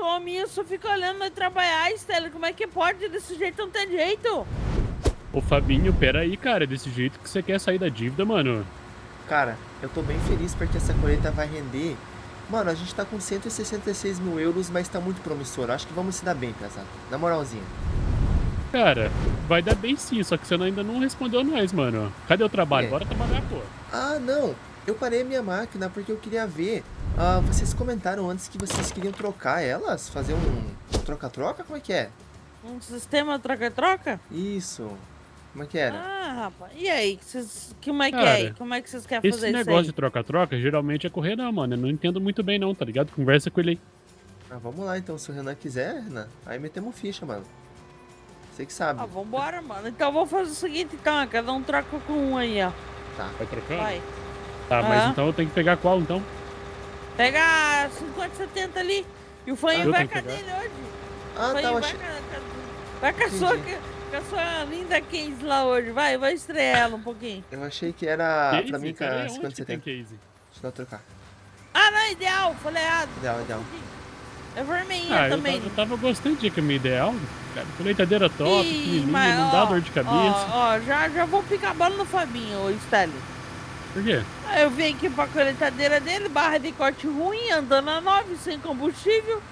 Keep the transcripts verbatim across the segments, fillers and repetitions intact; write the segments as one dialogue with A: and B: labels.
A: homem, eu só fico olhando nós trabalhar, Stella. Como é que pode? Desse jeito não tem jeito.
B: Ô, Fabinho, pera aí, cara. Desse jeito que você quer sair da dívida, mano.
C: Cara, eu tô bem feliz porque essa colheita vai render. Mano, a gente tá com cento e sessenta e seis mil euros, mas tá muito promissor. Acho que vamos se dar bem, pesado. Na moralzinha.
B: Cara, vai dar bem sim, só que você ainda não respondeu nós, mano. Cadê o trabalho?
C: É.
B: Bora trabalhar, pô.
C: Ah, não. Eu parei a minha máquina porque eu queria ver. Ah, vocês comentaram antes que vocês queriam trocar elas? Fazer um troca-troca? Como é que é?
A: Um sistema troca-troca?
C: Isso. Como é que era?
A: Ah, rapaz. E aí? Cês, como é que
B: Cara,
A: é? Como é que vocês querem
B: Esse
A: fazer isso
B: negócio
A: aí?
B: de troca-troca geralmente é com o Renan, mano. Eu não entendo muito bem não, tá ligado? Conversa com ele aí.
C: Ah, vamos lá então. Se o Renan quiser, Renan, aí metemos ficha, mano. Você que sabe.
A: Ah, vambora, mano. Então eu vou fazer o seguinte, então. Cada um troca com um aí, ó.
C: Tá.
B: Vai trocando?
A: Vai.
B: Tá, mas
A: Aham.
B: então eu tenho que pegar qual, então?
A: Pega cinquenta, setenta ali. E o Fanho
B: Eu
A: vai
B: tenho
A: com
B: que
A: a
B: pegar?
A: dele hoje.
C: Ah,
A: Fanho
C: tá. Eu
A: vai,
C: achei...
A: com a- vai com a sua,
C: Entendi.
A: com a sua linda case lá hoje. Vai, vai estrear ela um pouquinho.
C: Eu achei que era
B: Case?
C: pra mim com
B: Pera aí,
C: a
B: onde
C: cinquenta,
B: que tem
C: setenta.
B: case?
C: Deixa eu trocar.
A: Ah, não, ideal. Falei errado.
C: Ideal, ideal.
A: É vermelhinha
B: Ah, eu
A: também.
B: tava, eu tava gostando de caminho ideal. Cara, colheitadeira top,
A: Ih,
B: pequenininha,
A: mas,
B: não dá
A: ó,
B: dor de cabeça.
A: Ó, ó, já, já vou picar a bola no Fabinho, ô Stanley.
B: Por quê?
A: Aí eu vim aqui pra colheitadeira dele, barra de corte ruim, andando a nove, sem combustível.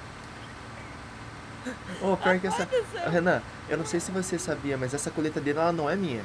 C: Ô, pior que essa...
A: Rapaz do céu.
C: Renan, eu não sei se você sabia, mas essa colheitadeira ela não é minha.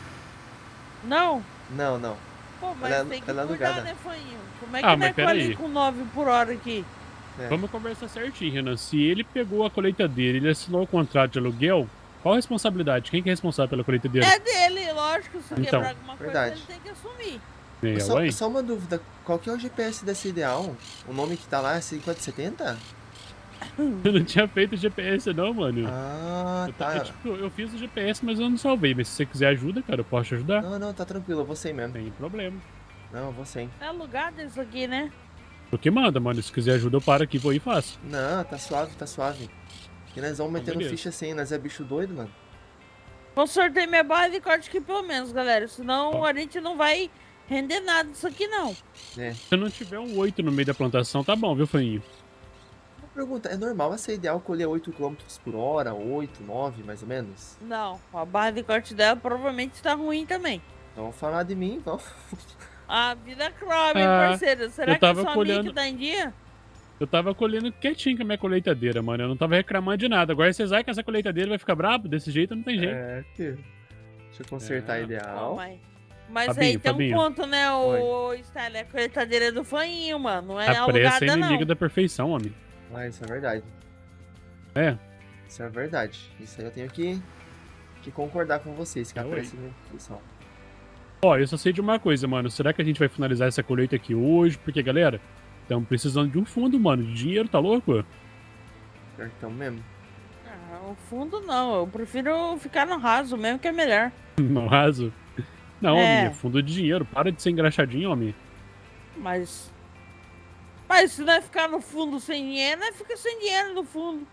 A: Não?
C: Não, não.
A: Pô, mas
C: Ela é-
A: tem que
C: ela é
A: cuidar,
C: alugada.
A: né, Fanho? Como é
B: Ah,
A: que
B: mas
A: não é
B: pera aí.
A: com nove por hora aqui?
C: É.
B: Vamos conversar certinho, Renan. Se ele pegou a colheitadeira e ele assinou o contrato de aluguel, qual a responsabilidade? Quem que é responsável pela colheitadeira?
A: É dele, lógico. Se
B: Então,
A: quebrar alguma
C: verdade.
A: coisa, ele tem que assumir.
B: É,
C: Só,
B: ué?
C: só uma dúvida, qual que é o G P S dessa Ideal? O nome que tá lá é cinquenta setenta?
B: Eu não tinha feito G P S não, mano.
C: Ah,
B: eu, ta-
C: tá.
B: eu, tipo, eu fiz o G P S, mas eu não salvei. Mas se você quiser ajuda, cara, eu posso te ajudar.
C: Não, não, tá tranquilo, eu vou sem mesmo.
B: Sem problema.
C: Não, eu vou sem.
A: É alugado isso aqui, né?
B: O que manda, mano. Se quiser ajuda, eu paro aqui, vou e faço.
C: Não, tá suave, tá suave. E nós vamos metendo
B: beleza.
C: ficha assim, nós é bicho doido, mano.
A: Vou sortear minha barra de corte aqui pelo menos, galera. Senão
B: Ó.
A: a gente não vai render nada disso aqui, não.
C: É.
B: Se não tiver um oito no meio da plantação, tá bom, viu, Faninho?
C: Uma pergunta, é normal essa Ideal colher oito quilômetros por hora, oito, nove, mais ou menos?
A: Não, a barra de corte dela provavelmente tá ruim também.
C: Então vamos falar de mim, vamos.
A: A vida crome,
B: Ah,
A: parceiro. Será
B: eu
A: que é
B: tava
A: só a
B: colhendo-
A: minha que tá em dia?
B: Eu tava colhendo quietinho com a minha colheitadeira, mano. Eu não tava reclamando de nada. Agora vocês acham que essa colheitadeira vai ficar brabo? Desse jeito não tem jeito.
C: É, que... Deixa eu consertar a
B: É.
A: Ó,
C: Ideal.
A: mas mas
B: Fabinho,
A: aí tem
B: Fabinho.
A: um ponto, né, o Style? A colheitadeira é do Faninho, mano. Não é
B: A pressa é
A: alugada,
B: inimiga
A: não.
B: da perfeição, homem.
C: Ah, isso é verdade.
B: É.
C: Isso é verdade. Isso aí eu tenho que, que concordar com vocês, que
B: É,
C: a
B: ué.
C: pressa é minha função.
B: Ó, eu só sei de uma coisa, mano. Será que a gente vai finalizar essa colheita aqui hoje? Porque, galera, estamos precisando de um fundo, mano. De dinheiro, tá louco?
C: Pior que tamo mesmo.
A: Ah, o fundo não. Eu prefiro ficar no raso mesmo, que é melhor.
B: No raso. Não,
A: É.
B: homem, é fundo de dinheiro. Para de ser engraxadinho, homem.
A: Mas... Mas se nós ficar no fundo sem dinheiro, nós fica sem dinheiro no fundo.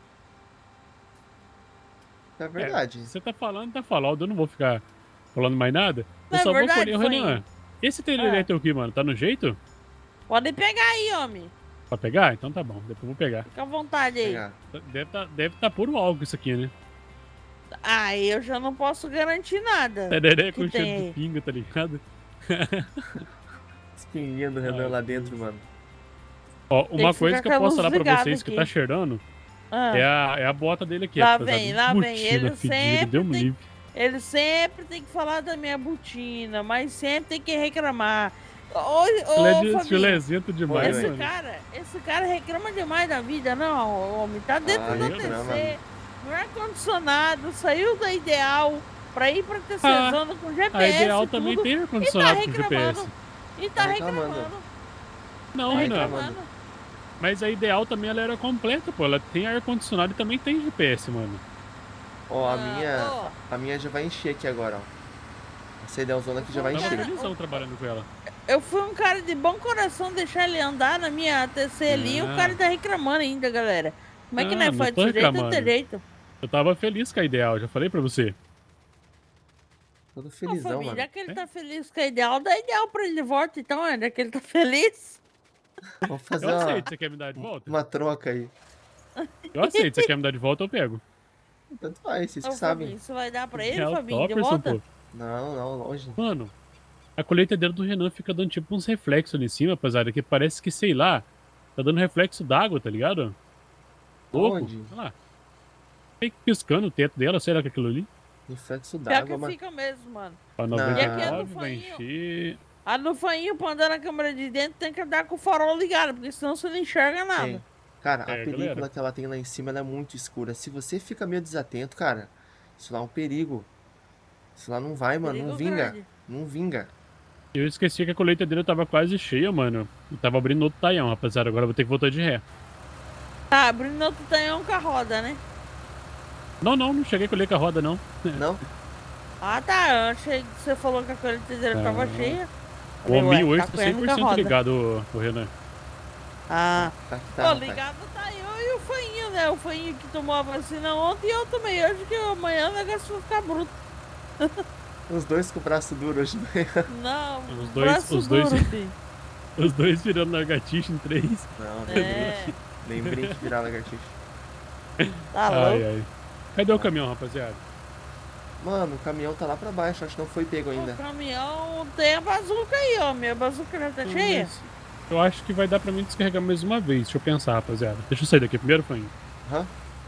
C: É verdade.
B: Você tá falando, tá falando. Eu não vou ficar falando mais nada.
A: Não
B: Eu
A: é
B: só
A: verdade,
B: vou colher. Ô, Renan,
A: Fanho?
B: esse tereré
A: Ah.
B: teu aqui, mano, tá no jeito?
A: Pode pegar aí, homem.
B: Pra pegar? Então tá bom. Depois eu vou pegar.
A: Fica à vontade aí.
C: Pegar.
B: Deve tá, deve tá puro álcool isso aqui, né?
A: Aí eu já não posso garantir nada.
B: Tereré
A: Que
B: com cheiro
A: tem
B: de
A: aí?
B: pinga, tá ligado?
C: Espinguinha do Renan
B: Ai,
C: lá dentro, mano.
B: Ó,
A: Tem
B: uma
A: que
B: coisa
A: ficar
B: que
A: com
B: eu
A: a
B: posso
A: luz
B: falar pra
A: ligada
B: vocês que
A: aqui.
B: tá cheirando
A: Ah.
B: é, a, é a bota dele aqui.
A: Lá
B: apesar
A: vem,
B: do
A: lá vem.
B: botina
A: Ele
B: fedido,
A: sempre
B: Deu um
A: tem-
B: livre.
A: Ele sempre tem que falar da minha botina, mas sempre tem que reclamar. Ô, ô,
B: Ele é de
A: Fabinho,
B: chulezento demais,
C: Oi,
A: esse
B: mano.
A: cara, esse cara reclama demais da vida, não, homem. Tá dentro
C: Ah,
A: do
C: reclama.
A: T C, no ar-condicionado, saiu da Ideal pra ir pra T C
B: Ah,
A: zona com G P S.
B: A Ideal
A: e
B: também
A: tudo,
B: tem
A: e tá
B: ar-condicionado com G P S.
A: reclamando. E tá
C: Tá reclamando.
A: reclamando.
B: Não,
A: Tá
B: Renan.
A: reclamando.
B: Mas a Ideal também ela era completa, pô. Ela tem ar-condicionado e também tem G P S, mano.
C: Ó, a
A: Ah,
C: minha.
A: ó.
C: A minha já vai encher aqui agora, ó. Essa Idealzona aqui já vai
B: Tava
C: encher.
A: Cara,
B: felizão trabalhando com ela.
A: Eu fui um cara de bom coração deixar ele andar na minha T C ali e o
B: Ah.
A: cara tá reclamando ainda, galera. Como é que
B: Ah,
A: não é
B: não
A: faz
B: tô
A: desse jeito? Não tem
B: reclamando.
A: jeito.
B: Eu tava feliz com a Ideal, já falei pra você.
C: Todo
A: Ô,
C: felizão,
A: família,
C: mano.
A: já que ele
B: É.
A: tá feliz com a Ideal, dá Ideal pra ele de volta então, é, já que ele tá feliz.
C: Vamos fazer
B: Eu
C: uma,
B: aceito, você quer me dar de volta?
C: uma troca aí.
B: Eu aceito, se você quer me dar de volta, eu pego.
C: Tanto faz, vocês
A: Ô,
C: que sabem.
A: Fabinho, você vai dar pra ele,
B: É o
A: Fabinho, de
B: Topperson,
A: volta?
B: pô.
C: Não, não, longe.
B: Mano, a colheitadeira do Renan fica dando tipo uns reflexos ali em cima, apesar de que parece que, sei lá, tá dando reflexo d'água, tá ligado? Louco.
C: Onde?
B: Sei lá. Fica piscando o teto dela, sei lá que é aquilo ali.
C: Reflexo
A: Pior
C: d'água,
A: que
C: mano.
A: fica mesmo, mano.
B: Pra
C: Não.
A: E aqui é do
B: noventa e nove, vai
A: fainho.
B: encher.
A: A no fainho, pra andar na câmera de dentro, tem que andar com o farol ligado, porque senão você não enxerga nada.
C: Tem. Cara, a
B: É,
C: película
B: galera.
C: que ela tem lá em cima ela é muito escura. Se você fica meio desatento, cara, isso lá é um perigo. Isso lá não vai, mano. Não
A: Perigo
C: vinga.
A: grande.
C: Não vinga.
B: Eu esqueci que a colheitadeira tava quase cheia, mano. Eu tava abrindo outro taião, rapaziada. Agora eu vou ter que voltar de ré.
A: Tá, abrindo outro tanhão com a roda, né?
B: Não, não, não cheguei a colher com a roda, não.
C: Não?
A: Ah, tá. Eu achei que você falou que a colheitadeira
B: Não.
A: tava cheia.
B: O
A: Falei, ué,
B: homem hoje
A: tá
B: tá
A: correndo com a
B: cem por cento
A: roda.
B: ligado, o, o Renan.
A: Ah.
C: Tá que
A: Pô,
C: tá, rapaz.
A: ligado tá eu e o Fainho, né? O Fainho que tomou a vacina ontem e eu tomei hoje, que amanhã o negócio vai ficar bruto.
C: Os dois com o braço duro hoje de manhã.
A: Não,
B: Os dois-
A: braço
B: os dois-
A: duro, filho.
B: Os dois virando lagartixa em três.
C: Não,
A: É,
C: nem brinque virar lagartixa.
A: tá
B: Ai,
A: louco.
B: ai. Cadê o caminhão, rapaziada?
C: Mano, o caminhão tá lá pra baixo, acho que não foi pego
A: O
C: ainda.
A: caminhão tem a bazuca aí, ó. Minha bazuca já tá cheia.
B: Mas eu acho que vai dar pra mim descarregar mais uma vez. Deixa eu pensar, rapaziada. Deixa eu sair daqui primeiro, Fainho.
C: Aham.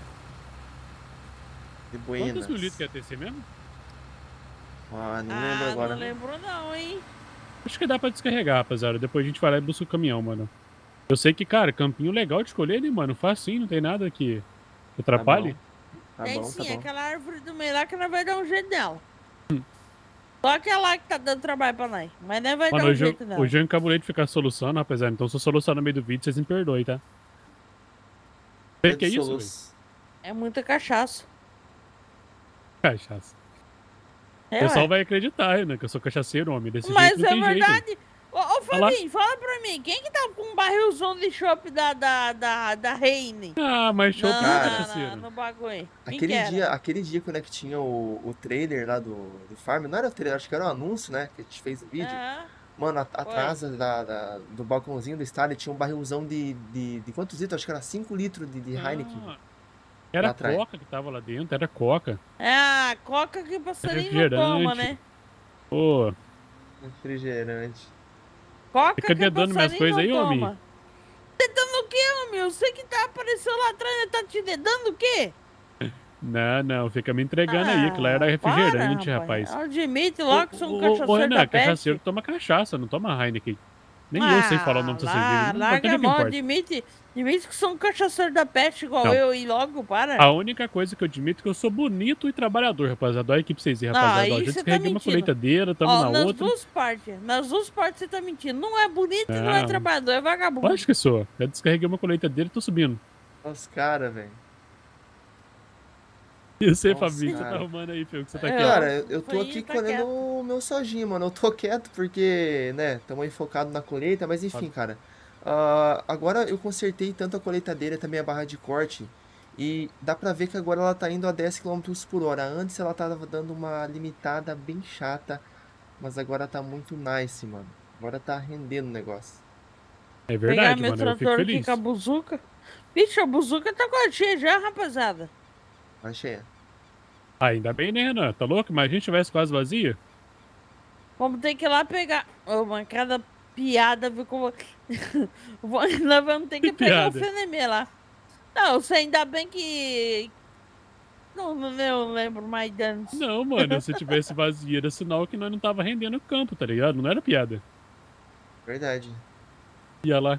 C: De buenas.
B: Quantos mil litros que é T C mesmo?
C: Ah, não
A: Ah,
C: lembro agora.
A: não lembro não, hein?
B: Acho que dá pra descarregar, rapaziada. Depois a gente vai lá e busca o caminhão, mano. Eu sei que, cara, campinho legal de escolher, né, mano? Facinho, não tem nada que que atrapalhe.
C: Tá
A: tem
C: bom,
A: sim,
C: tá bom.
A: aquela árvore do meio lá que nós vai dar um jeito nela. Só aquela que tá dando trabalho pra nós. Mas nós vai
B: Mano,
A: dar um
B: hoje, eu-
A: jeito nela.
B: hoje eu encabulei de ficar soluçando, rapaziada. Então se eu soluçar no meio do vídeo, vocês me perdoem, tá? Vê que é isso, velho?
C: Soluço.
A: É muita cachaça.
B: Cachaça. O
A: É,
B: pessoal
A: ué.
B: vai acreditar, né? Que eu sou cachaceiro, homem. Desse
A: Mas
B: jeito não
A: é
B: tem jeito.
A: verdade. Ô, ô
B: Olha lá.
A: Fabinho, fala pra mim. Quem que tá com um barrilzão de chopp da, da, da, da Reine?
B: Ah, mas show
A: Não,
B: pro
C: Cara.
B: cachaceiro.
A: não, no bagulho. Quem
C: Aquele
A: que era?
C: dia, aquele dia quando é que tinha o, o trailer lá do, do Farm, não era o trailer, acho que era o anúncio, né? Que a gente fez o vídeo.
A: Aham.
C: Mano, at- atrás da, da- do balcãozinho do estádio tinha um barrilzão de, de, de quantos litros? Acho que era cinco litros de, de Heineken.
B: Ah, era
C: Lá atrás.
B: coca que tava lá dentro, era coca.
A: É a coca que o passarinho não
B: Refrigerante.
A: toma, né?
B: Pô,
C: Refrigerante.
A: Coca
B: Fica
A: que o
B: dedando minhas
A: passarinho
B: coisas
A: não
B: aí, homem?
A: toma. Dedando o quê, homem? Eu sei que tá aparecendo lá atrás, né? Tá te dedando o quê?
B: não, não, fica me entregando aí, que lá era
A: Ah,
B: refrigerante,
A: para,
B: rapaz.
A: Admite logo que sou um
B: Ô, ô,
A: cachaceiro
B: ô, Renan,
A: da peste.
B: cachaceiro toma cachaça, não toma Heineken. Nem eu sei falar o nome dessa
A: Ah, lá,
B: cerveja. Não, mas
A: larga
B: não
A: a mão,
B: importa.
A: admite, admite que sou um cachaceiro da peste igual
B: Não.
A: eu e logo, para.
B: A única coisa que eu admito é que eu sou bonito e trabalhador, rapaziada. Olha aqui pra vocês verem,
A: Não,
B: rapaziada.
A: aí
B: Ó, já
A: cê tá
B: descarreguei uma
A: mentindo.
B: colheitadeira, tamo
A: Ó,
B: na
A: nas
B: outra.
A: duas partes, nas duas partes você tá mentindo. Não é bonito e não é
B: Não.
A: trabalhador, é vagabundo.
B: Acho que sou. Já descarreguei uma colheitadeira e tô subindo.
C: Olha os caras, velho.
B: E você,
C: Nossa,
B: Fabinho, que você tá
C: cara.
B: arrumando aí, filho? Que você tá
A: É,
B: aqui, ó.
C: Cara, eu, eu tô
A: Foi,
C: aqui
A: tá
C: colhendo
A: quieto.
C: o meu sojinho, mano. Eu tô quieto porque, né, tamo aí focado na colheita, mas enfim, cara. Ah, agora eu consertei tanto a colheitadeira também a barra de corte. E dá pra ver que agora ela tá indo a dez quilômetros por hora. Antes ela tava dando uma limitada bem chata. Mas agora tá muito nice, mano. Agora tá rendendo o negócio.
B: É
A: Pegar
B: verdade,
A: meu
B: mano. Eu fico
A: trator aqui
B: feliz.
A: com a buzuca. Bicho, a buzuca tá quase cheia já, rapaziada.
C: Tá cheia.
B: Ah, ainda bem, né, Renan? Tá louco? Mas a gente tivesse quase vazia.
A: Vamos ter que ir lá pegar. Ô, mano, cada piada, viu como. Vou- Nós vamos ter que
B: Que
A: pegar
B: piada?
A: o Fenemê lá. Não, você ainda bem que. Não, não, eu não lembro mais danos.
B: Não, mano. Se tivesse vazia, era sinal que nós não tava rendendo o campo, tá ligado? Não era piada.
C: Verdade.
B: Ia lá.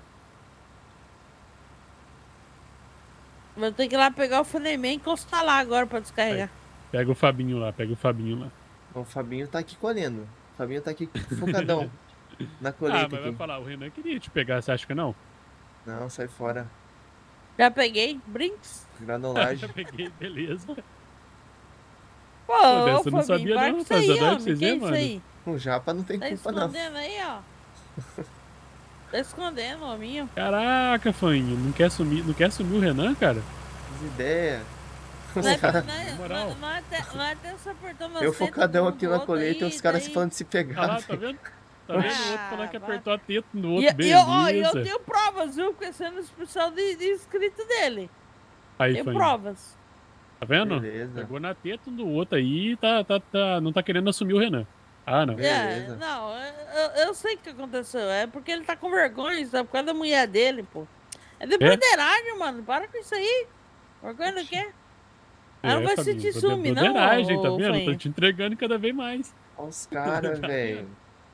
A: Vou ter que ir lá pegar o Fenemê e encostar lá agora pra descarregar.
B: Pega o Fabinho lá, pega o Fabinho lá.
C: O Fabinho tá aqui colhendo. O Fabinho tá aqui focadão na colheita
B: Ah, mas vai
C: aqui.
B: falar, o Renan queria te pegar, você acha que não?
C: Não, sai fora.
A: Já peguei, brinks.
C: Granulagem.
B: Já peguei, beleza.
A: Pô,
B: Pô,
A: ô,
B: dessa eu não
A: Fabinho,
B: sabia
A: para
B: não,
A: com isso aí,
B: rapaziada. Olha pra
A: homem.
B: vocês
A: Que é
B: verem,
A: isso
B: mano.
A: aí?
C: O Japa não tem
A: Tá
C: culpa, não.
A: escondendo aí, ó. Tá escondendo, hominho.
B: Caraca, Fainho, não quer assumir, não quer assumir o Renan, cara?
C: As ideias. Os
A: Não é,
C: cara-
A: não é-
B: moral.
A: não é até, não é até se apertando
C: Eu
A: as tetas
C: focadão
A: um
C: aqui
A: do
C: na
A: outro
C: colheita e
A: aí,
C: os caras se
A: daí-
C: falando de se
B: Ah
C: pegar,
B: lá, tá
C: velho.
B: vendo? Tá vendo o outro falando que
A: Ah,
B: apertou a teta no
A: E,
B: outro,
A: e eu, ó, e eu
B: beleza.
A: tenho provas, viu? Porque sendo especial de, de inscrito dele.
B: Aí,
A: Tem
B: foi.
A: provas.
B: Tá vendo?
C: Beleza.
B: Pegou na teta um do outro aí e tá, tá, tá, não tá querendo assumir o Renan. Ah, não.
A: É,
C: Beleza.
A: não, eu, eu sei o que aconteceu. É porque ele tá com vergonha, sabe? Por causa da mulher dele, pô. É de broderagem, mano. Para com isso aí. Vergonha do quê? Ela não
B: É,
A: vai
B: Fabinho,
A: sentir
B: brode-
A: ciúme, não,
B: broderagem, tá
A: ô,
B: vendo? Tô
A: Fanha?
B: te entregando cada vez mais.
C: Olha os caras,
B: Tá
C: velho.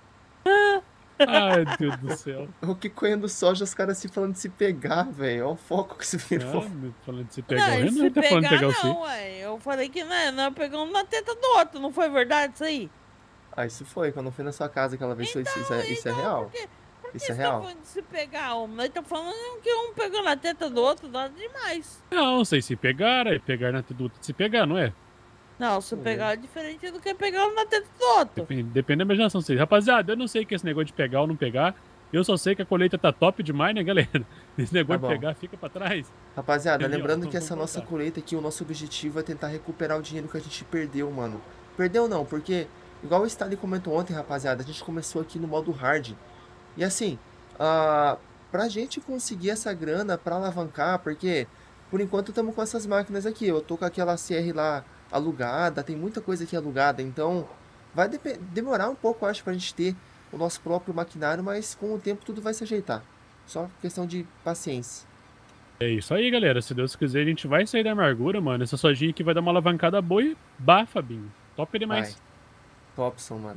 B: Ai, Deus do céu.
C: O que coendo soja, os caras se falando de se pegar, velho. Olha o foco que se virou.
B: Ah, me falando de se pegar
A: Não,
B: o
A: e
B: Renan,
A: se
B: tá falando de
A: pegar,
B: pegar o C.
A: não, ué. Eu falei que não, é, não pegou um na teta do outro, não foi verdade isso aí?
C: Ah, isso foi, quando eu fui na sua casa aquela vez, isso, isso, é, isso é
A: Então,
C: real.
A: por que, por que
C: Isso
A: você
C: é
A: tá
C: real.
A: falando de se pegar, homem? Nós tá falando que um pegou na teta do outro, nada demais.
B: Não, sei se pegar, é pegar na teta do outro, se pegar, não é?
A: Não, se
C: É.
A: pegar é diferente do que pegar na teta do outro.
B: Depende, depende da imaginação de vocês. Rapaziada, eu não sei que esse negócio de pegar ou não pegar. Eu só sei que a colheita tá top demais, né, galera? Esse negócio
C: Tá
B: de
C: bom.
B: pegar fica pra trás.
C: Rapaziada,
B: Entendeu?
C: lembrando
B: Então,
C: que essa
B: vamos
C: nossa
B: voltar.
C: colheita aqui, o nosso objetivo é tentar recuperar o dinheiro que a gente perdeu, mano. Perdeu não, porque, igual o Stanley comentou ontem, rapaziada, a gente começou aqui no modo hard. E assim, ah, pra gente conseguir essa grana pra alavancar, porque por enquanto estamos com essas máquinas aqui. Eu tô com aquela C R lá alugada, tem muita coisa aqui alugada, então vai depe- demorar um pouco, eu acho, pra gente ter o nosso próprio maquinário, mas com o tempo tudo vai se ajeitar. Só questão de paciência.
B: É isso aí, galera. Se Deus quiser, a gente vai sair da amargura, mano. Essa sojinha aqui vai dar uma alavancada boa e bah, Fabinho. Top demais.
C: Vai. Topson, mano.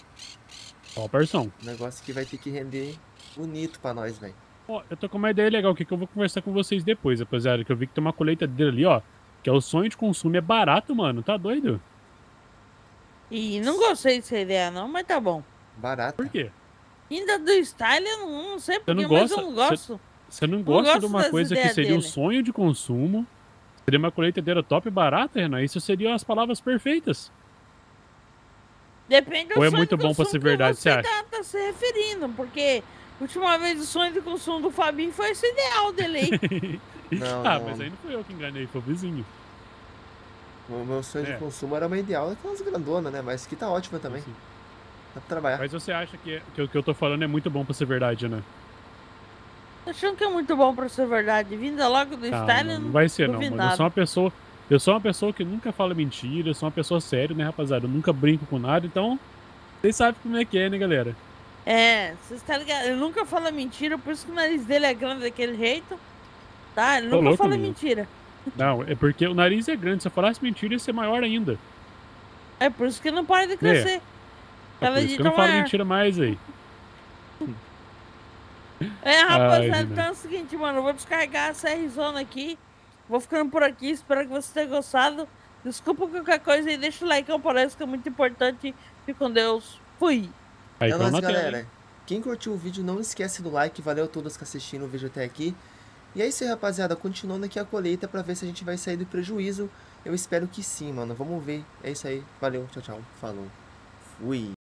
B: Ó, parção.
C: Um negócio que vai ter que render bonito pra nós, velho.
B: Ó, eu tô com uma ideia legal aqui que eu vou conversar com vocês depois, rapaziada. Que eu vi que tem uma colheitadeira ali, ó. Que é o sonho de consumo. É barato, mano. Tá doido?
A: E não gostei dessa ideia, não, mas tá bom.
C: Barata.
B: Por quê?
A: Ainda do style, eu não, não sei
B: não
A: porquê, mas
B: gosta-
A: eu não gosto.
B: Você não gosta
A: gosto
B: de uma
A: das
B: coisa que
A: ideias
B: seria um
A: dele.
B: sonho de consumo? Seria uma colheitadeira top e barata, Renan? Isso seriam as palavras perfeitas.
A: Depende do
B: Ou é
A: sonho
B: muito
A: de
B: bom pra
A: consumo
B: ser
A: que
B: verdade,
A: você
B: você acha?
A: tá, tá se referindo, porque a última vez o sonho de consumo do Fabinho foi esse ideal dele aí.
C: Não,
B: ah,
C: não.
B: mas aí não fui eu que enganei, foi o vizinho.
C: O meu sonho
B: É.
C: de consumo era uma ideal daquelas grandonas, né? Mas que tá ótima também.
B: Assim.
C: Dá pra trabalhar.
B: Mas você acha que, que o que eu tô falando é muito bom pra ser verdade, né?
A: Tô achando que é muito bom pra ser verdade. Vinda logo do
B: Não,
A: style,
B: não,
A: eu
B: não vai ser não,
A: duvido
B: mano. Eu
A: nada.
B: sou uma pessoa. Eu sou uma pessoa que nunca fala mentira, eu sou uma pessoa séria, né, rapaziada? Eu nunca brinco com nada, então. Vocês sabem como é que é, né, galera?
A: É, você está ligado? Ele nunca fala mentira, por isso que o nariz dele é grande daquele jeito. Tá? Ele
B: Tô
A: nunca
B: louco,
A: fala
B: amigo.
A: mentira.
B: Não, é porque o nariz é grande. Se eu falasse mentira, ia ser maior ainda.
A: É por isso que não para de crescer.
B: É
A: Cada
B: por isso
A: dia
B: que eu não
A: tá
B: falo
A: maior.
B: mentira mais aí.
A: É, rapaziada,
B: Ai,
A: então é o seguinte, mano. Eu vou descarregar essa R-Zona aqui. Vou ficando por aqui. Espero que você tenha gostado. Desculpa qualquer coisa aí. Deixa o like, parece que é muito importante. Fique com Deus. Fui.
B: Aí,
C: É
B: então
C: nóis,
B: na tela,
C: galera.
B: hein?
C: Quem curtiu o vídeo, não esquece do like. Valeu a todos que assistiram o vídeo até aqui. E é isso aí, rapaziada. Continuando aqui a colheita pra ver se a gente vai sair do prejuízo. Eu espero que sim, mano. Vamos ver. É isso aí. Valeu. Tchau, tchau. Falou. Fui.